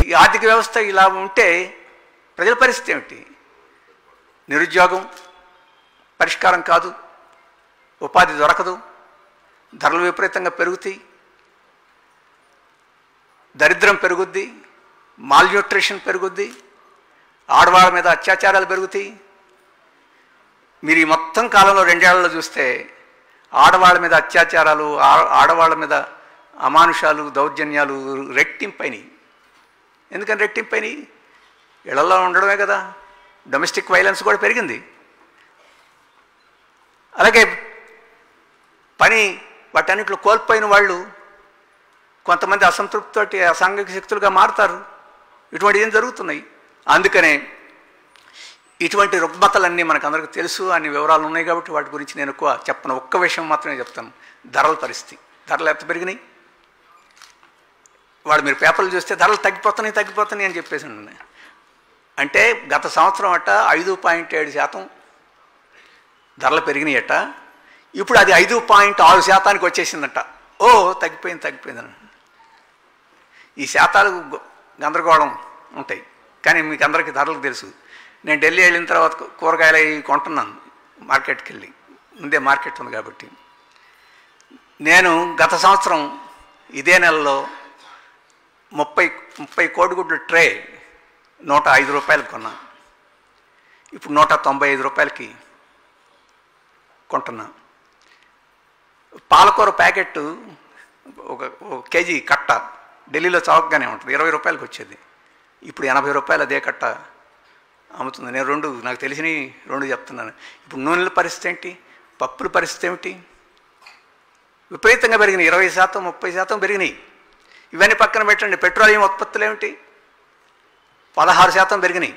ఈ ఆర్థిక వ్యవస్థ ఇలా ఉంటే ప్రజల పరిస్థితి ఏమిటి? నిరుద్యోగం పరిష్కారం కాదు, ఉపాధి దొరకదు, ధరలు విపరీతంగా పెరుగుతాయి, దరిద్రం పెరుగుద్ది, మాల్న్యూట్రిషన్ పెరుగుద్ది, ఆడవాళ్ళ మీద అత్యాచారాలు పెరుగుతాయి. మీరు ఈ మొత్తం కాలంలో 2 ఏళ్లలో చూస్తే ఆడవాళ్ళ మీద అత్యాచారాలు, ఆడవాళ్ళ మీద అమానుషాలు, దౌర్జన్యాలు రెట్టింపైనాయి. ఎందుకని రెట్టింపైనాయి? ఇళ్లలో ఉండడమే కదా. డొమెస్టిక్ వైలెన్స్ కూడా పెరిగింది. అలాగే పని వాటన్నిటిలో కోల్పోయిన వాళ్ళు కొంతమంది అసంతృప్తితోటి అసాంఘిక శక్తులుగా మారుతారు. ఇటువంటి ఏం జరుగుతున్నాయి. అందుకనే ఇటువంటి రుగ్మతలన్నీ మనకందరికీ తెలుసు, అన్ని వివరాలు ఉన్నాయి కాబట్టి వాటి గురించి నేను ఎక్కువ చెప్పను. ఒక్క విషయం మాత్రమే చెప్తాను. ధరల పరిస్థితి. ధరలు ఎంత పెరిగినాయి? మీరు పేపర్లు చూస్తే ధరలు తగ్గిపోతున్నాయి అని చెప్పేసి అంటే గత సంవత్సరం 5.7% ధరలు పెరిగినాయట. ఇప్పుడు అది 5.6% వచ్చేసిందట. తగ్గిపోయిందని. ఈ శాతాలు గందరగోళం ఉంటాయి, కానీ మీకు అందరికీ ధరలు తెలుసు. నేను ఢిల్లీ వెళ్ళిన తర్వాత కూరగాయలు అవి కొంటున్నాను మార్కెట్కి వెళ్ళి. ముందే మార్కెట్ ఉంది కాబట్టి. నేను గత సంవత్సరం ఇదే నెలలో 30 కోడిగుడ్ల ట్రే 105 రూపాయలకు కొన్నా. ఇప్పుడు 195 రూపాయలకి కొంటున్నా. పాలకూర ప్యాకెట్ ఒక కేజీ కట్ట ఢిల్లీలో చౌకగానే ఉంటుంది, 20 రూపాయలకి వచ్చేది. ఇప్పుడు 80 రూపాయలు అదే కట్ట అమ్ముతుంది. నేను నాకు తెలిసినవి 2 చెప్తున్నాను. ఇప్పుడు నూనెల పరిస్థితి ఏంటి? పప్పుల పరిస్థితి ఏమిటి? విపరీతంగా పెరిగినాయి. 20%, 30% పెరిగినాయి. ఇవన్నీ పక్కన పెట్టండి. పెట్రోలియం ఉత్పత్తులు ఏమిటి? 16% పెరిగినాయి.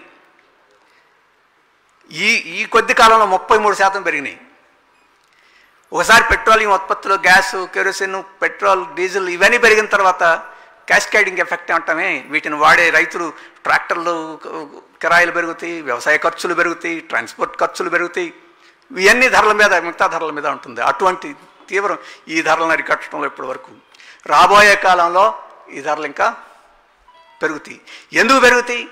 ఈ కొద్ది కాలంలో 33% పెరిగినాయి. ఒకసారి పెట్రోలియం ఉత్పత్తులు, గ్యాసు, కెరోసిన్, పెట్రోల్, డీజిల్ ఇవన్నీ పెరిగిన తర్వాత క్యాస్కేడింగ్ ఎఫెక్ట్ అంటామే. వీటిని వాడే రైతులు, ట్రాక్టర్లు కిరాయిలు పెరుగుతాయి, వ్యవసాయ ఖర్చులు పెరుగుతాయి, ట్రాన్స్పోర్ట్ ఖర్చులు పెరుగుతాయి. ఇవన్నీ ధరల మీద, మిగతా ధరల మీద ఉంటుంది. అటువంటి తీవ్రం ఈ ధరలను అరికట్టడంలో ఇప్పటి వరకు. రాబోయే కాలంలో ఈ ధరలు ఇంకా పెరుగుతాయి. ఎందుకు పెరుగుతాయి?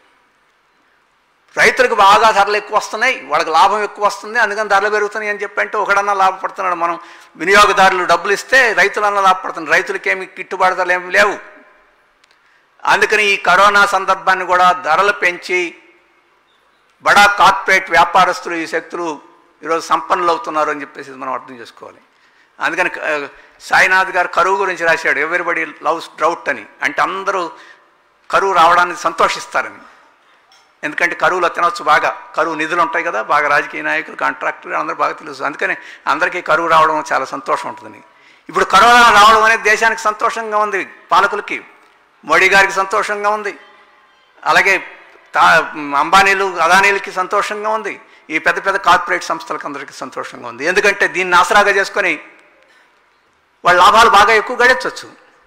రైతులకు బాగా ధరలు ఎక్కువ వస్తున్నాయి, వాళ్ళకి లాభం ఎక్కువ వస్తుంది, అందుకని ధరలు పెరుగుతున్నాయి అని చెప్పంటే ఒకడన్నా లాభపడుతున్నాడు. మనం వినియోగదారులు డబ్బులు ఇస్తే రైతులన్నా లాభపడుతున్నారు. రైతులకేమి గిట్టుబాటు ధరలు ఏమి లేవు. అందుకని ఈ కరోనా సందర్భాన్ని కూడా ధరలు పెంచి బడా కార్పొరేట్ వ్యాపారస్తులు, ఈ శక్తులు ఈరోజు సంపన్నులు అవుతున్నారు అని చెప్పేసి మనం అర్థం చేసుకోవాలి. అందుకని సాయినాథ్ గారు కరువు గురించి రాశాడు, ఎవ్రీబడి లవ్స్ డ్రౌట్ అని. అంటే అందరూ కరువు రావడానికి సంతోషిస్తారని. ఎందుకంటే కరువులో తినవచ్చు బాగా, కరువు నిధులు ఉంటాయి కదా, బాగా రాజకీయ నాయకులు, కాంట్రాక్టర్లు అందరూ బాగా తెలుసు. అందుకని అందరికీ కరువు రావడం చాలా సంతోషం ఉంటుంది. ఇప్పుడు కరోనా రావడం అనేది దేశానికి సంతోషంగా ఉంది, పాలకులకి, మోడీ గారికి సంతోషంగా ఉంది, అలాగే అంబానీలు, అదానీలకి సంతోషంగా ఉంది, ఈ పెద్ద పెద్ద కార్పొరేట్ సంస్థలకు అందరికీ సంతోషంగా ఉంది. ఎందుకంటే దీన్ని ఆసరాగా చేసుకొని వాళ్ళ లాభాలు బాగా ఎక్కువ గడించవచ్చు.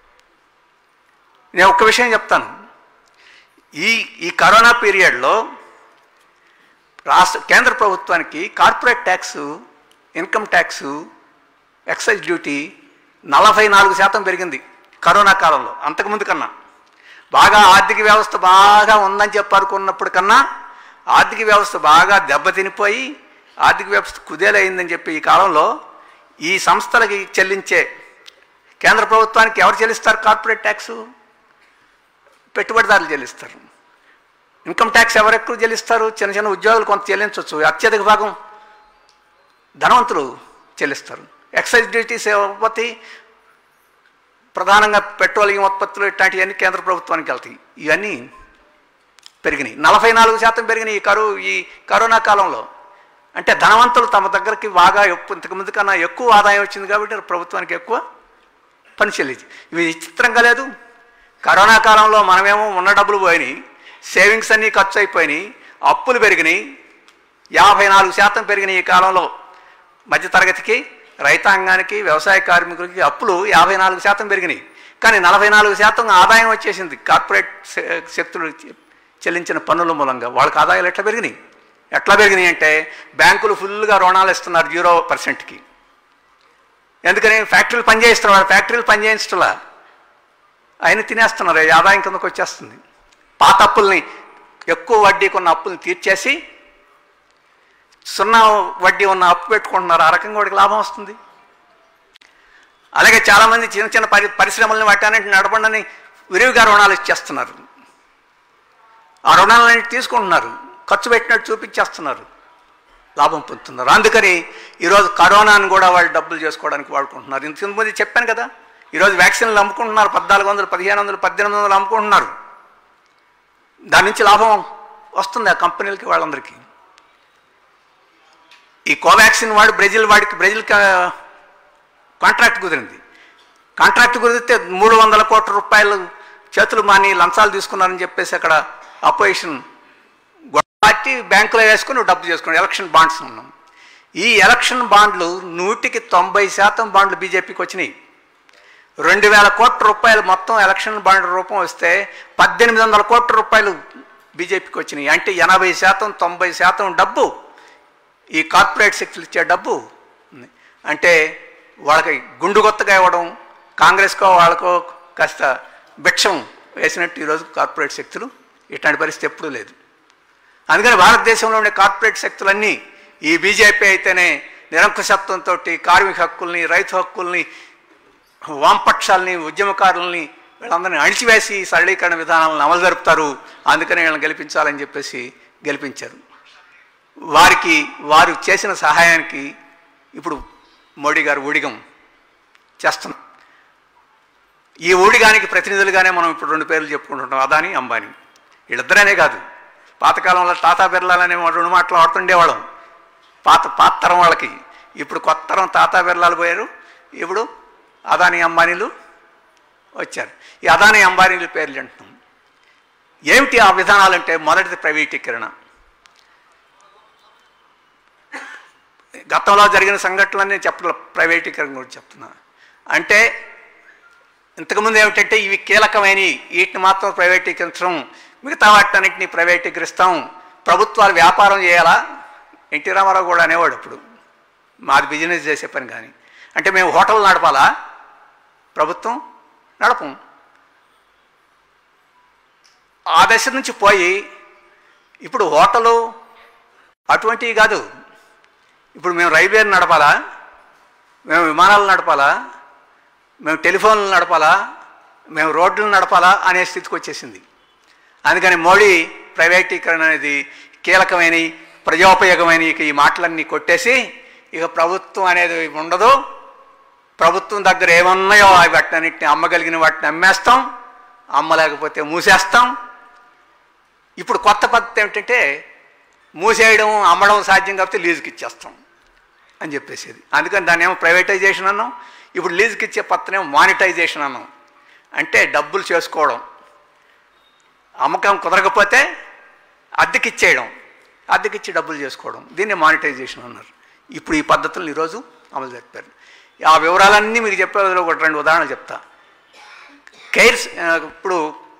నేను ఒక్క విషయం చెప్తాను. ఈ కరోనా పీరియడ్లో కేంద్ర ప్రభుత్వానికి corporate tax, income tax, excise duty 44% పెరిగింది కరోనా కాలంలో. అంతకుముందు కన్నా బాగా ఆర్థిక వ్యవస్థ బాగా ఉందని చెప్పనుకున్నప్పుడు కన్నా ఆర్థిక వ్యవస్థ బాగా దెబ్బతినిపోయి ఆర్థిక వ్యవస్థ కుదేలైందని చెప్పి ఈ కాలంలో ఈ సంస్థలకి చెల్లించే కేంద్ర ప్రభుత్వానికి ఎవరు చెల్లిస్తారు కార్పొరేట్ ట్యాక్సు? పెట్టుబడిదారులు చెల్లిస్తారు. ఇన్కమ్ ట్యాక్స్ ఎవరు ఎక్కువ చెల్లిస్తారు? చిన్న చిన్న ఉద్యోగులు కొంత చెల్లించవచ్చు, అత్యధిక భాగం ధనవంతులు చెల్లిస్తారు. ఎక్సైజ్ డ్యూటీ సేవపతి ప్రధానంగా పెట్రోలియం ఉత్పత్తులు ఇట్లాంటివన్నీ కేంద్ర ప్రభుత్వానికి వెళ్తాయి. ఇవన్నీ పెరిగినాయి. 44% పెరిగినాయి ఈ కరోనా కాలంలో. అంటే ధనవంతులు తమ దగ్గరికి బాగా ఇంతకుముందు కన్నా ఎక్కువ ఆదాయం వచ్చింది కాబట్టి ప్రభుత్వానికి ఎక్కువ పని చెల్లించి. ఇవి విచిత్రంగా లేదు. కరోనా కాలంలో మనమేమో ఉన్న డబ్బులు పోయినాయి, సేవింగ్స్ అన్నీ ఖర్చు అయిపోయినాయి, అప్పులు పెరిగినాయి, 54% పెరిగినాయి ఈ కాలంలో. మధ్యతరగతికి, రైతాంగానికి, వ్యవసాయ కార్మికులకి అప్పులు 54% పెరిగినాయి. కానీ 44% ఆదాయం వచ్చేసింది కార్పొరేట్ శక్తులు చెల్లించిన పన్నుల మూలంగా. వాళ్ళకి ఆదాయాలు ఎట్లా పెరిగినాయి అంటే బ్యాంకులు ఫుల్గా రుణాలు ఇస్తున్నారు 0%కి. ఎందుకని? ఫ్యాక్టరీలు పనిచేయిస్తున్నారు. ఫ్యాక్టరీలు పనిచేయించట్లా, ఆయన తినేస్తున్నారు, ఆదాయం కిందకు వచ్చేస్తుంది. పాత అప్పుల్ని, ఎక్కువ వడ్డీకి ఉన్న అప్పుల్ని తీర్చేసి 0 వడ్డీ ఉన్న అప్పు పెట్టుకుంటున్నారు. ఆ రకంగా వాడికి లాభం వస్తుంది. అలాగే చాలామంది చిన్న చిన్న పరిశ్రమల్ని వాటానికి నడపండి విరివిగా రుణాలు ఇచ్చేస్తున్నారు. ఆ రుణాలన్నింటి తీసుకుంటున్నారు, ఖర్చు పెట్టినట్టు చూపించేస్తున్నారు, లాభం పొందుతున్నారు. అందుకని ఈరోజు కరోనాను కూడా వాళ్ళు డబ్బులు చేసుకోవడానికి వాడుకుంటున్నారు. ఇంతకుముందు చెప్పాను కదా, ఈరోజు వ్యాక్సిన్లు అమ్ముకుంటున్నారు, 1400, 1500, 1800 అమ్ముకుంటున్నారు. దాని నుంచి లాభం వస్తుంది ఆ కంపెనీలకి, వాళ్ళందరికీ. ఈ కోవాక్సిన్ వాడు బ్రెజిల్ కాంట్రాక్ట్ కుదిరింది. కాంట్రాక్ట్ కుదిరితే 300 కోట్ల రూపాయలు చేతులు మాని లంచాలు తీసుకున్నారని చెప్పేసి అక్కడ అపోజిషన్ పార్టీ బ్యాంకులో వేసుకుని డబ్బు చేసుకున్నాం. ఎలక్షన్ బాండ్స్ ఉన్నాం. ఈ ఎలక్షన్ బాండ్లు 90% బాండ్లు బీజేపీకి వచ్చినాయి. 2000 కోట్ల రూపాయలు మొత్తం ఎలక్షన్ బాండ్ రూపం వస్తే 1800 కోట్ల రూపాయలు బీజేపీకి వచ్చినాయి. అంటే 80%, 90% డబ్బు ఈ కార్పొరేట్ శక్తులు ఇచ్చే డబ్బు. అంటే వాళ్ళకి గుండు కొత్తగా ఇవ్వడం, కాంగ్రెస్కో వాళ్ళకో కాస్త భిక్షం వేసినట్టు ఈరోజు కార్పొరేట్ శక్తులు. ఇట్లాంటి పరిస్థితి ఎప్పుడూ లేదు. అందుకని భారతదేశంలో ఉండే కార్పొరేట్ శక్తులన్నీ ఈ బీజేపీ అయితేనే నిరంకుశత్వంతో కార్మిక హక్కుల్ని, రైతు హక్కుల్ని, వామపక్షాలని, ఉద్యమకారుల్ని వీళ్ళందరినీ అణిచివేసి సరళీకరణ విధానాలను అమలు జరుపుతారు. అందుకని వీళ్ళని గెలిపించాలని చెప్పేసి గెలిపించారు. వారు చేసిన సహాయానికి ఇప్పుడు మోడీ గారు ఊడిగం చేస్తున్నారు. ఈ ఊడిగానికి ప్రతినిధులుగానే మనం ఇప్పుడు 2 పేర్లు చెప్పుకుంటుంటాం, అదానీ, అంబానీ. వీళ్ళిద్దరనే కాదు, పాతకాలంలో టాటా బిర్లాలనే 2 మాటలు ఆడుతుండేవాళ్ళం పాత తరం వాళ్ళకి. ఇప్పుడు కొత్త తరం టాటా బిర్లాలు పోయారు, ఇప్పుడు అదానీ అంబానీలు వచ్చారు. ఈ అదానీ అంబానీల పేర్లు అంటున్నాం. ఏమిటి ఆ విధానాలంటే, మొదటిది ప్రైవేటీకరణ. గతంలో జరిగిన సంఘటనలన్నీ చెప్పడం, ప్రైవేటీకరణ గురించి చెప్తున్నా. అంటే ఇంతకుముందు ఏమిటంటే ఇవి కీలకమైనవి, వీటిని మాత్రం ప్రైవేటీకరించడం, మిగతా వాటినన్నింటినీ ప్రైవేటీకరిస్తాం, ప్రభుత్వాలు వ్యాపారం చేయాలా. ఎన్టీ రామారావు కూడా అనేవాడు అప్పుడు, మాది బిజినెస్ చేసే పని. కానీ అంటే మేము హోటల్ నడపాలా, ప్రభుత్వం నడపం. ఆ దశ నుంచి పోయి ఇప్పుడు హోటలు అటువంటివి కాదు. ఇప్పుడు మేము రైల్వేలు నడపాలా, మేము విమానాలు నడపాలా, మేము టెలిఫోన్లు నడపాలా, మేము రోడ్లు నడపాలా అనే స్థితికి వచ్చేసింది. అందుకని మోడీ ప్రైవేటీకరణ అనేది కీలకమైన, ప్రజోపయోగమైన ఈ మాటలన్నీ కొట్టేసి ఇక ప్రభుత్వం అనేది ఉండదు, ప్రభుత్వం దగ్గర ఏమున్నాయో వాటినన్నింటినీ అమ్మగలిగిన వాటిని అమ్మేస్తాం, అమ్మలేకపోతే మూసేస్తాం. ఇప్పుడు కొత్త పద్ధతి ఏమిటంటే మూసేయడం, అమ్మడం సాధ్యం కాకపోతే లీజుకి ఇచ్చేస్తాం అని చెప్పేసేది. అందుకని దాన్ని ఏమో ప్రైవేటైజేషన్ అన్నాం. ఇప్పుడు లీజుకి ఇచ్చే పత్రమేమో మానిటైజేషన్ అన్నాం. అంటే డబ్బులు చేసుకోవడం, అమ్మకం కుదరకపోతే అద్దెకిచ్చేయడం, అద్దెకిచ్చి డబ్బులు చేసుకోవడం, దీన్ని మానిటైజేషన్ అన్నారు. ఇప్పుడు ఈ పద్ధతులను ఈరోజు అమలు జరిపారు. ఆ వివరాలన్నీ మీకు చెప్పేదిలో ఒక 2 ఉదాహరణలు చెప్తా. ఇప్పుడు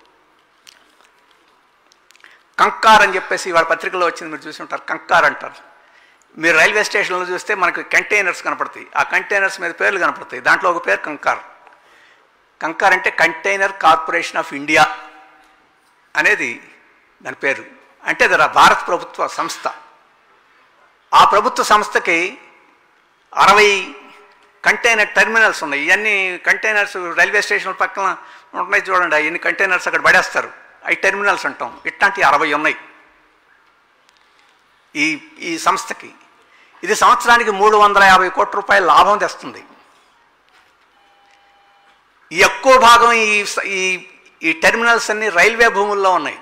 కంకార్ అని చెప్పేసి వాళ్ళ పత్రికలో వచ్చింది, మీరు చూసి ఉంటారు. కంకార్ అంటారు. మీరు రైల్వే స్టేషన్లో చూస్తే మనకు కంటైనర్స్ కనపడతాయి, ఆ కంటైనర్స్ మీద పేర్లు కనపడతాయి. దాంట్లో ఒక పేరు కంకార్. కంకార్ అంటే కంటైనర్ కార్పొరేషన్ ఆఫ్ ఇండియా అనేది దాని పేరు. అంటే అది భారత ప్రభుత్వ సంస్థ. ఆ ప్రభుత్వ సంస్థకి 60 కంటైనర్ టెర్మినల్స్ ఉన్నాయి. ఇవన్నీ కంటైనర్స్ రైల్వే స్టేషన్ల పక్కన ఉంటున్నాయి చూడండి, అవన్నీ కంటైనర్స్ అక్కడ పడేస్తారు, అవి టెర్మినల్స్ అంటాం. ఇట్లాంటి 60 ఉన్నాయి ఈ సంస్థకి. ఇది సంవత్సరానికి 350 కోట్ల రూపాయల లాభం తెస్తుంది. ఈ ఎక్కువ భాగం ఈ టెర్మినల్స్ అన్ని రైల్వే భూముల్లో ఉన్నాయి.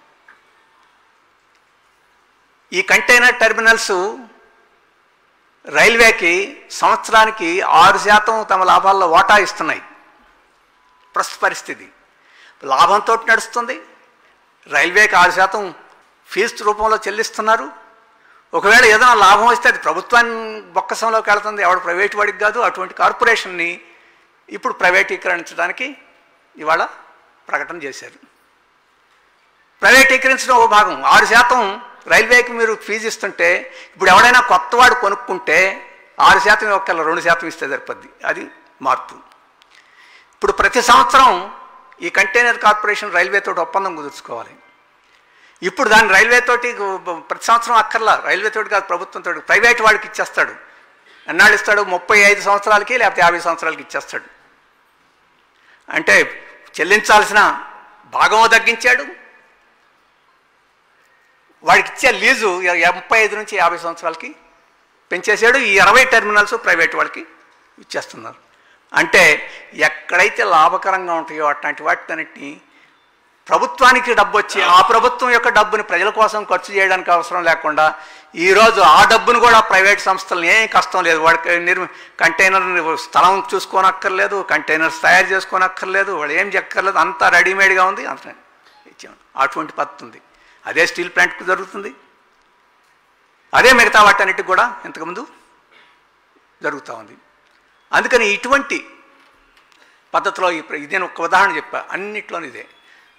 ఈ కంటైనర్ టెర్మినల్స్ రైల్వేకి సంవత్సరానికి 6% తమ లాభాల్లో వాటా ఇస్తున్నాయి. ప్రస్తుత పరిస్థితి లాభంతో నడుస్తుంది. రైల్వేకి 6% ఫీజు రూపంలో చెల్లిస్తున్నారు. ఒకవేళ ఏదైనా లాభం వస్తే అది ప్రభుత్వాన్ని బొక్కసంలోకి వెళ్తుంది, ఎవడు ప్రైవేట్ వాడికి కాదు. అటువంటి కార్పొరేషన్ని ఇప్పుడు ప్రైవేటీకరించడానికి ఇవాళ ప్రకటన చేశారు. ప్రైవేటీకరించడం ఒక భాగం. 6% రైల్వేకి మీరు ఫీజు ఇస్తుంటే ఇప్పుడు ఎవడైనా కొత్తవాడు కొనుక్కుంటే 6% ఒక్కళ్ళ 2% ఇస్తే సరిపోద్ది. అది మార్పు. ఇప్పుడు ప్రతి సంవత్సరం ఈ కంటైనర్ కార్పొరేషన్ రైల్వేతో ఒప్పందం కుదుర్చుకోవాలి. ఇప్పుడు దాన్ని రైల్వేతోటి ప్రతి సంవత్సరం అక్కర్లా, రైల్వేతోటి కాదు ప్రభుత్వంతో, ప్రైవేట్ వాడికి ఇచ్చేస్తాడు. ఎన్నాళ్ళు ఇస్తాడు? 35 సంవత్సరాలకి లేకపోతే 50 సంవత్సరాలకి ఇచ్చేస్తాడు. అంటే చెల్లించాల్సిన భాగం తగ్గించాడు, వాడికి ఇచ్చే లీజు 35 నుంచి 50 సంవత్సరాలకి పెంచేశాడు. ఈ 20 టెర్మినల్స్ ప్రైవేట్ వాళ్ళకి ఇచ్చేస్తున్నారు. అంటే ఎక్కడైతే లాభకరంగా ఉంటాయో అట్లాంటి వాటిని ప్రభుత్వానికి డబ్బు వచ్చి ఆ ప్రభుత్వం యొక్క డబ్బుని ప్రజల కోసం ఖర్చు చేయడానికి అవసరం లేకుండా ఈరోజు ఆ డబ్బును కూడా ప్రైవేట్ సంస్థలను ఏం కష్టం లేదు, వాడికి కంటైనర్ స్థలం చూసుకోనక్కర్లేదు, కంటైనర్స్ తయారు చేసుకోనక్కర్లేదు, వాడు ఏం చెక్కర్లేదు, అంతా రెడీమేడ్గా ఉంది, అంత ఇచ్చాము. అటువంటి పద్ధతి ఉంది. అదే స్టీల్ ప్లాంట్కు జరుగుతుంది, అదే మిగతా వాటన్నిటికి కూడా ఇంతకుముందు జరుగుతూ ఉంది. అందుకని ఇటువంటి పద్ధతిలో ఇదే ఒక ఉదాహరణ చెప్పా, అన్నిట్లోనూ ఇదే.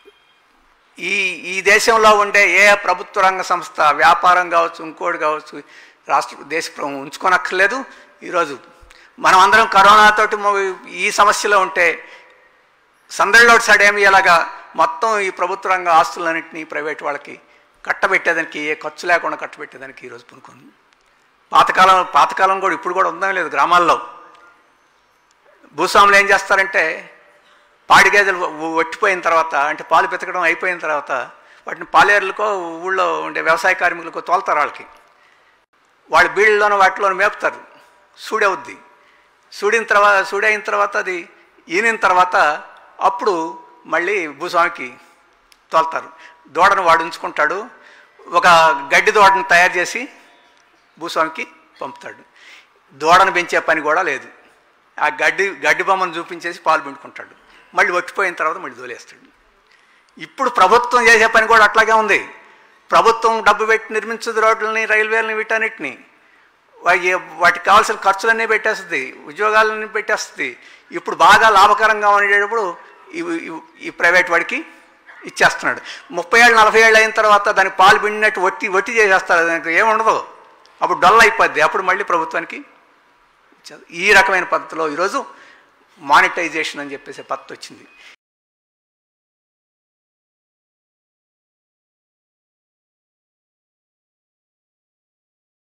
ఈ దేశంలో ఉండే ఏ ప్రభుత్వ రంగ సంస్థ వ్యాపారం కావచ్చు, ఇంకోటి కావచ్చు, దేశ ఉంచుకోనక్కర్లేదు. ఈరోజు మనం అందరం కరోనాతోటి ఈ సమస్యలో ఉంటే సందడిలో సడేమి ఎలాగా మొత్తం ఈ ప్రభుత్వ రంగ ఆస్తులన్నింటినీ ప్రైవేట్ వాళ్ళకి కట్టబెట్టేదానికి, ఏ ఖర్చు లేకుండా కట్టబెట్టేదానికి ఈరోజు పూనుకుంది. పాతకాలం కూడా ఇప్పుడు కూడా ఉందా లేదు, గ్రామాల్లో భూస్వాములు ఏం చేస్తారంటే పాడి గేదెలు వట్టిపోయిన తర్వాత, అంటే పాలు పెతకడం అయిపోయిన తర్వాత వాటిని పాలేరులకో ఊళ్ళో ఉండే వ్యవసాయ కార్మికులకో తోలుతారు. వాళ్ళు బీళ్ళలోనూ వాటిలోనూ మేపుతారు, సూడవుద్ది. సూడైన తర్వాత అది ఈనిన తర్వాత అప్పుడు మళ్ళీ భూస్వామికి తోలుతారు. దూడను వాడు ఉంచుకుంటాడు, ఒక గడ్డి దూడను తయారు చేసి భూస్వామికి పంపుతాడు. దూడను పెంచే పని కూడా లేదు, ఆ గడ్డి బొమ్మను చూపించేసి పాలు పిండుకుంటాడు, మళ్ళీ వట్టిపోయిన తర్వాత మళ్ళీ దోలేస్తాడు. ఇప్పుడు ప్రభుత్వం చేసే పని కూడా అట్లాగే ఉంది. ప్రభుత్వం డబ్బు పెట్టి నిర్మించదు రోడ్లని, రైల్వేలని, వీటన్నిటిని వాటికి కావాల్సిన ఖర్చులన్నీ పెట్టేస్తుంది, ఉద్యోగాలన్నీ పెట్టేస్తుంది. ఇప్పుడు బాగా లాభకరంగా ఉండేటప్పుడు ఈ ప్రైవేట్ వాడికి ఇచ్చేస్తున్నాడు. 30 ఏళ్ళు 40 ఏళ్ళు అయిన తర్వాత దానికి పాలు పిండినట్టు వట్టి చేసేస్తారు, దానికి ఏముండదు, అప్పుడు డల్ అయిపోద్ది, అప్పుడు మళ్ళీ ప్రభుత్వానికి ఇచ్చారు. ఈ రకమైన పద్ధతిలో ఈరోజు మానిటైజేషన్ అని చెప్పేసి పద్ధతి వచ్చింది.